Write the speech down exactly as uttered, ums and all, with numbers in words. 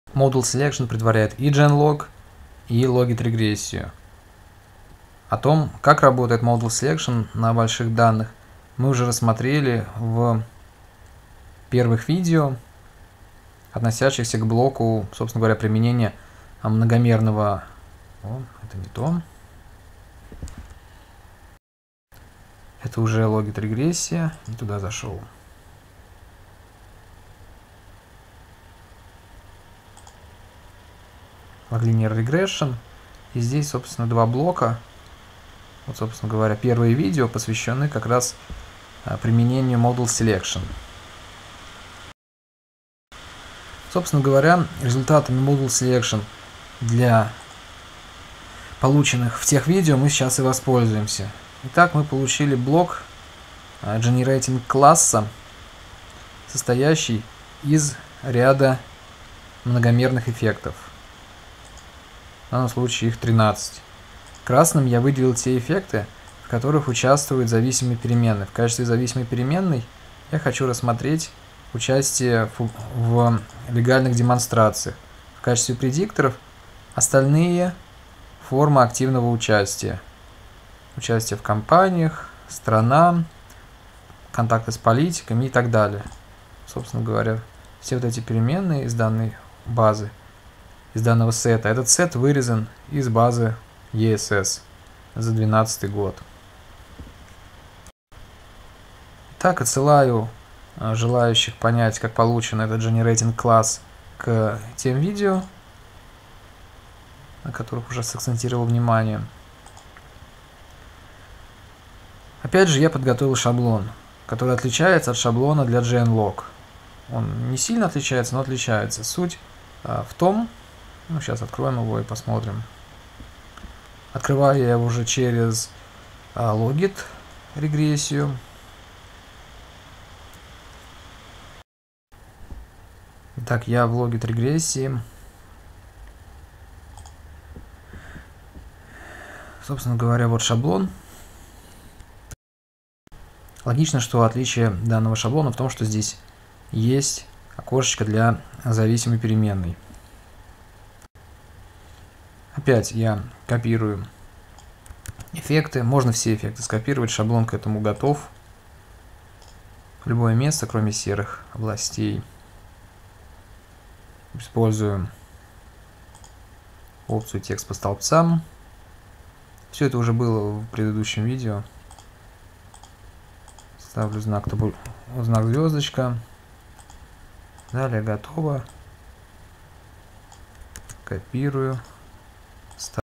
Model Selection предваряет и Genlog, и Logit регрессию. О том, как работает Model Selection на больших данных, мы уже рассмотрели в первых видео, относящихся к блоку, собственно говоря, применения многомерного... О, это не то. Это уже Logit регрессия, не туда зашел. Linear Regression. И здесь, собственно, два блока. Вот, собственно говоря, первые видео посвящены как раз применению Model Selection. Собственно говоря, результатами Model Selection для полученных в тех видео мы сейчас и воспользуемся. Итак, мы получили блок Generating класса, состоящий из ряда многомерных эффектов. В данном случае их тринадцать. Красным я выделил те эффекты, в которых участвуют зависимые переменные. В качестве зависимой переменной я хочу рассмотреть участие в, в легальных демонстрациях. В качестве предикторов остальные формы активного участия. Участие в кампаниях, страна, контакты с политиками и так далее. Собственно говоря, все вот эти переменные из данной базы, из данного сета. Этот сет вырезан из базы и эс эс за две тысячи двенадцатый год. Так, отсылаю желающих понять, как получен этот Generating класс, к тем видео, на которых уже сакцентировал внимание. Опять же, я подготовил шаблон, который отличается от шаблона для Genlog. Он не сильно отличается, но отличается. Суть а, в том, ну, сейчас откроем его и посмотрим. Открываю я его уже через а, Logit регрессию. Итак, я в Logit регрессии. Собственно говоря, вот шаблон. Логично, что отличие данного шаблона в том, что здесь есть окошечко для зависимой переменной. Опять я копирую эффекты. Можно все эффекты скопировать. Шаблон к этому готов. Любое место, кроме серых областей. Использую опцию текст по столбцам. Все это уже было в предыдущем видео. Ставлю знак, знак звездочка. Далее готово. Копирую.